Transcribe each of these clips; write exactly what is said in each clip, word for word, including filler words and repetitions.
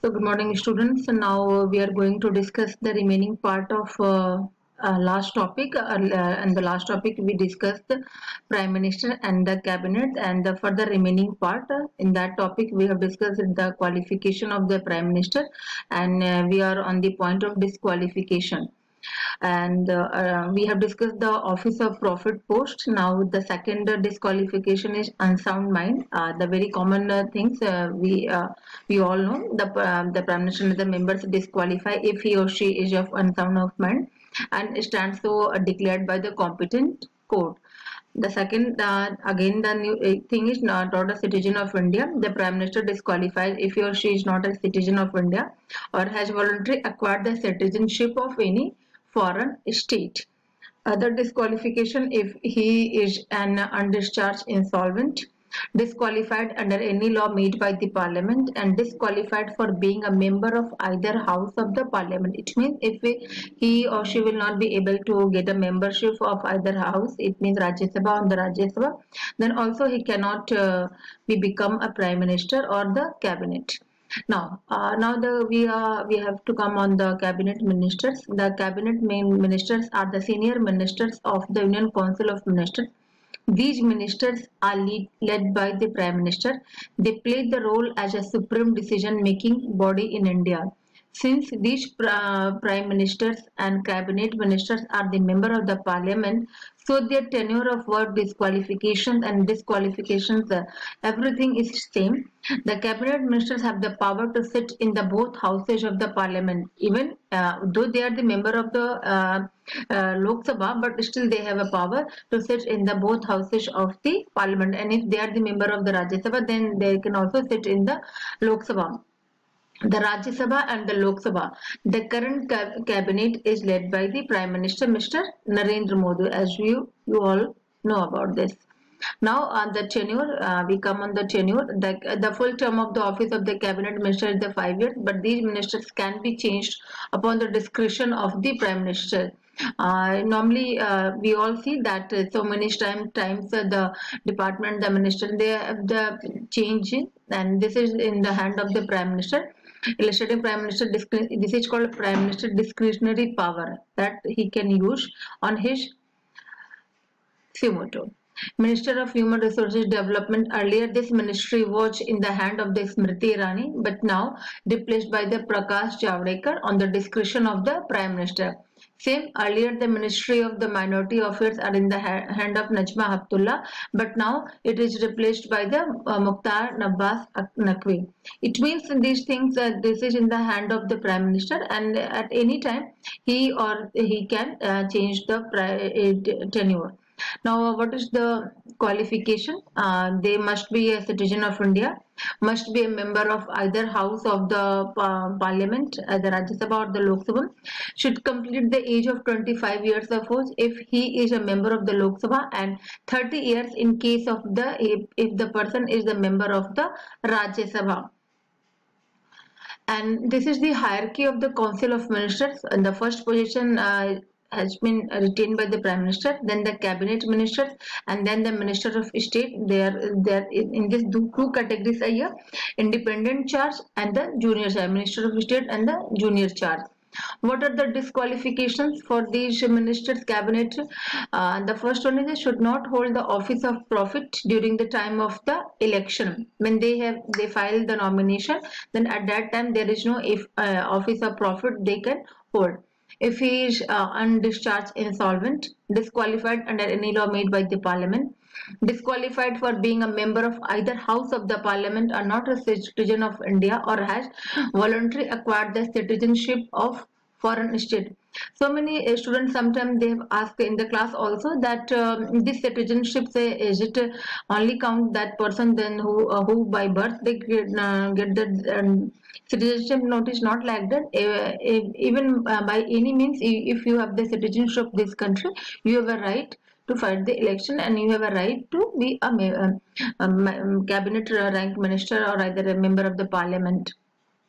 So good morning students. So now uh, we are going to discuss the remaining part of uh, uh, last topic uh, uh, and the last topic we discussed the Prime Minister and the Cabinet, and the further remaining part uh, in that topic we have discussed the qualification of the Prime Minister, and uh, we are on the point of disqualification. And uh, uh, we have discussed the office of profit post. Now the second uh, disqualification is unsound mind. Uh, the very common uh, things uh, we uh, we all know, the uh, the prime minister and the members disqualify if he or she is of unsound of mind and stands so uh, declared by the competent court. The second, uh, again, the new uh, thing is not, not a citizen of India. The Prime Minister disqualifies if he or she is not a citizen of India or has voluntarily acquired the citizenship of any foreign state. Other disqualification if he is an undischarged insolvent, disqualified under any law made by the parliament, and disqualified for being a member of either house of the parliament. It means if we, he or she will not be able to get a membership of either house, it means Rajya Sabha on the Rajya Sabha, then also he cannot uh, be become a prime minister or the cabinet. Now, uh, now the we are we have to come on the cabinet ministers. The cabinet main ministers are the senior ministers of the Union Council of Ministers. These ministers are lead, led by the Prime Minister. They play the role as a supreme decision-making body in India. Since these uh, Prime Ministers and Cabinet Ministers are the member of the Parliament, so their tenure of work, disqualifications and disqualifications, uh, everything is same. The Cabinet Ministers have the power to sit in the both houses of the Parliament, even uh, though they are the member of the uh, uh, Lok Sabha, but still they have a power to sit in the both houses of the Parliament. And if they are the member of the Rajya Sabha, then they can also sit in the Lok Sabha. The Rajya Sabha and the Lok Sabha. The current cabinet is led by the Prime Minister, Mister Narendra Modi, as you, you all know about this. Now on the tenure, uh, we come on the tenure. The, the full term of the office of the cabinet minister is the five years, but these ministers can be changed upon the discretion of the Prime Minister. Uh, normally, uh, we all see that uh, so many time, times uh, the department, the minister, they have the change, and this is in the hand of the Prime Minister. Illustrating Prime Minister, this is called Prime Minister discretionary power that he can use on his suo. Minister of Human Resources Development. Earlier, this ministry was in the hand of the Smriti Irani, but now replaced by the Prakash Javadekar on the discretion of the Prime Minister. Same, earlier the Ministry of the Minority Affairs are in the ha hand of Najma Heptulla, but now it is replaced by the uh, Mukhtar Abbas Naqvi. It means these things, uh, this is in the hand of the Prime Minister, and at any time he or he can uh, change the uh, tenure. Now, what is the qualification? Uh, they must be a citizen of India, must be a member of either house of the uh, parliament, either Rajya Sabha or the Lok Sabha, should complete the age of twenty-five years of age if he is a member of the Lok Sabha, and thirty years in case of the, if, if the person is the member of the Rajya Sabha. And this is the hierarchy of the Council of Ministers. And the first position uh, has been retained by the Prime Minister, then the Cabinet Ministers, and then the Minister of State. They are, they are in this two categories are here: independent charge and the junior charge, Minister of State and the junior charge. What are the disqualifications for these ministers' cabinet? Uh, the first one is they should not hold the office of profit during the time of the election. When they have they file the nomination, then at that time there is no if uh, office of profit they can hold. If he is uh, undischarged insolvent, disqualified under any law made by the parliament, disqualified for being a member of either house of the parliament, or not a citizen of India, or has voluntarily acquired the citizenship of foreign state. So many uh, students sometimes they have asked in the class also that um, this citizenship, say, is it uh, only count that person then who uh, who by birth they get, uh, get the um, citizenship notice? Not like that. Uh, even uh, by any means, if you have the citizenship of this country, you have a right to fight the election, and you have a right to be a, a, a cabinet rank minister or either a member of the parliament.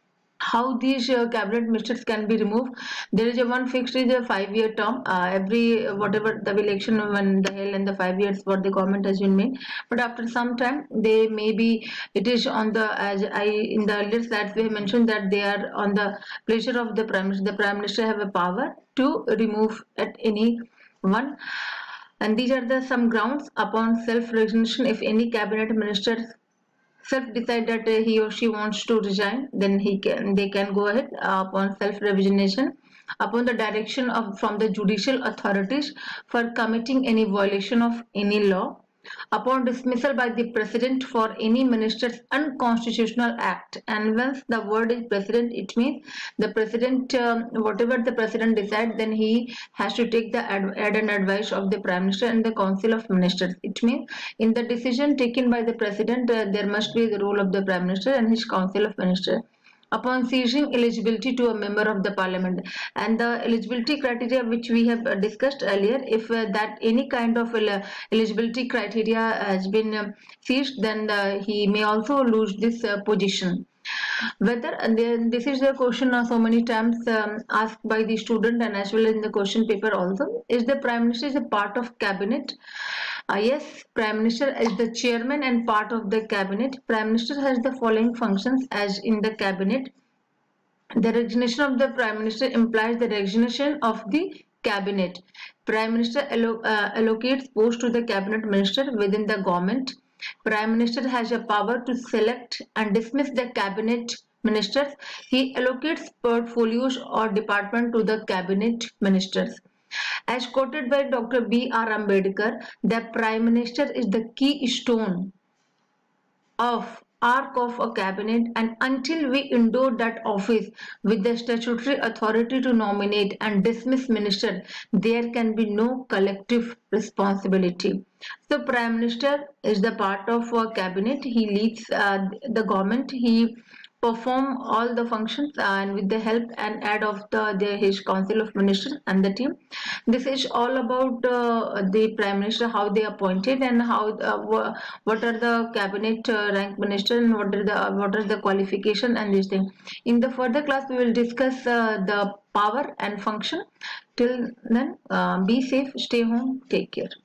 how these uh, cabinet ministers can be removed. There is a one fixed is a five year term, uh, every uh, whatever the election when the hell and the five years for the government has been made, but after some time they may be, it is on the, as I in the earlier slides we have mentioned that they are on the pleasure of the prime minister. The prime minister have a power to remove at any one, and these are the some grounds upon self resignation. If any cabinet minister self decide that uh, he or she wants to resign, then he can they can go ahead uh, upon self resignation upon the direction of from the judicial authorities for committing any violation of any law, upon dismissal by the president for any minister's unconstitutional act. And once the word is president, it means the president, um, whatever the president decides, then he has to take the ad, ad and advice of the prime minister and the council of ministers. It means in the decision taken by the president, uh, there must be the role of the prime minister and his council of ministers upon ceasing eligibility to a member of the parliament. And the eligibility criteria which we have uh, discussed earlier, if uh, that any kind of uh, eligibility criteria has been um, ceased, then uh, he may also lose this uh, position. Whether, and then this is the question uh, so many times um, asked by the student and as well as in the question paper also, is the prime minister is a part of cabinet? Uh, yes, prime minister is the chairman and part of the cabinet. Prime minister has the following functions as in the cabinet. The resignation of the prime minister implies the resignation of the cabinet. Prime minister allo uh, allocates post to the cabinet minister within the government. Prime minister has a power to select and dismiss the cabinet ministers. He allocates portfolios or department to the cabinet ministers. As quoted by Doctor B R Ambedkar, the prime minister is the keystone of arc of a cabinet, and until we endow that office with the statutory authority to nominate and dismiss minister, there can be no collective responsibility. So prime minister is the part of a cabinet. He leads uh, the government. He perform all the functions and with the help and aid of the, the his council of ministers and the team. This is all about uh, the prime minister, how they appointed and how uh, what are the cabinet uh, rank minister and what are the uh, what are the qualification and this thing. In the further class we will discuss uh, the power and function. Till then, uh, be safe, stay home, take care.